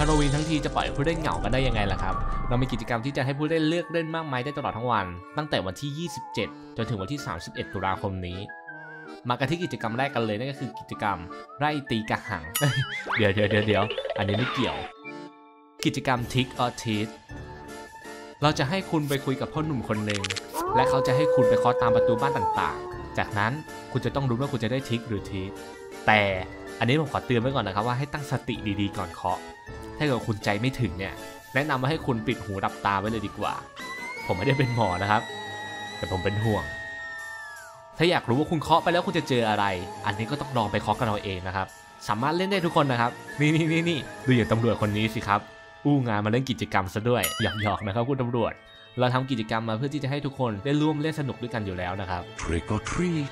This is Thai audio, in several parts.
าโลวีนทั้งทีจะปล่อยผู้เล่นเหงากันได้ยังไงล่ะครับเรามีกิจกรรมที่จะให้ผู้เล่นเลือกเล่นมากมายได้ตลอดทั้งวันตั้งแต่วันที่ 27 จนถึงวันที่ 31 ตุลาคมนี้มากันที่กิจกรรมแรกกันเลยนั่นก็คือกิจกรรมไล่ตีกระหัง เดี๋ยวอันนี้ไม่เกี่ยวกิจกรรม Trick or Treat เราจะให้คุณไปคุยกับพ่อหนุ่มคนหนึ่งและเขาจะให้คุณไปเคาะตามประตูบ้านต่างๆจากนั้นคุณจะต้องรู้ว่าคุณจะได้ทิกหรือทีทแต่อันนี้ผมขอเตือนไว้ก่อนนะครับว่าให้ตั้งสติดีๆก่อนเคาะถ้าเกิดคุณใจไม่ถึงเนี่ยแนะนำว่าให้คุณปิดหูดับตาไว้เลยดีกว่าผมไม่ได้เป็นหมอนะครับแต่ผมเป็นห่วงถ้าอยากรู้ว่าคุณเคาะไปแล้วคุณจะเจออะไรอันนี้ก็ต้องลองไปเคาะกันเอาเองนะครับสามารถเล่นได้ทุกคนนะครับนี่ดูอย่างตำรวจคนนี้สิครับอู้งานมาเล่นกิจกรรมซะด้วยหยอกๆนะครับคุณตำรวจเราทำกิจกรรมมาเพื่อที่จะให้ทุกคนได้ร่วมเล่นสนุกด้วยกันอยู่แล้วนะครับ Trick or treat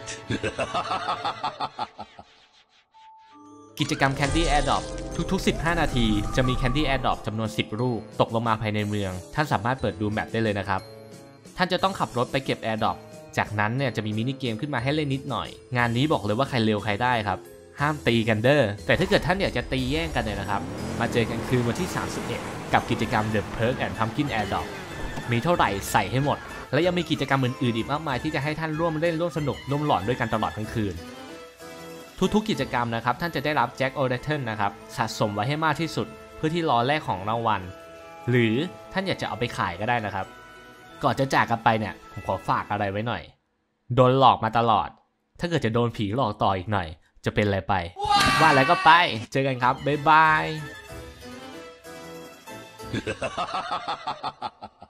กิจกรรม Candy Airdrop ทุกๆ15 นาทีจะมี Candy Airdrop จำนวน10ลูกตกลงมาภายในเมืองท่านสามารถเปิดดูแมปได้เลยนะครับท่านจะต้องขับรถไปเก็บ Airdrop จากนั้นเนี่ยจะมีมินิเกมขึ้นมาให้เล่นนิดหน่อยงานนี้บอกเลยว่าใครเร็วใครได้ครับห้ามตีกันเด้อแต่ถ้าเกิดท่านอยากจะตีแย่งกันเนี่ยนะครับมาเจอกันคืนวันที่ 31 กับกิจกรรม The Perk and Pumpkin Airdrop มีเท่าไหร่ใส่ให้หมดและยังมีกิจกรรมอื่นๆอีกมากมายที่จะให้ท่านร่วมเล่นร่วมสนุกร่วมหลอนด้วยกันตลอดทั้งคืนทุกๆกิจกรรมนะครับท่านจะได้รับแจ็คโอเดเทิลนะครับสะสมไว้ให้มากที่สุดเพื่อที่รอแลกของรางวัลหรือท่านอยากจะเอาไปขายก็ได้นะครับก่อนจะจากกันไปเนี่ยผมขอฝากอะไรไว้หน่อยโดนหลอกมาตลอดถ้าเกิดจะโดนผีหลอกต่ออีกหน่อยจะเป็นอะไรไปว่าแล้วก็ไปเจอกันครับบ๊ายบาย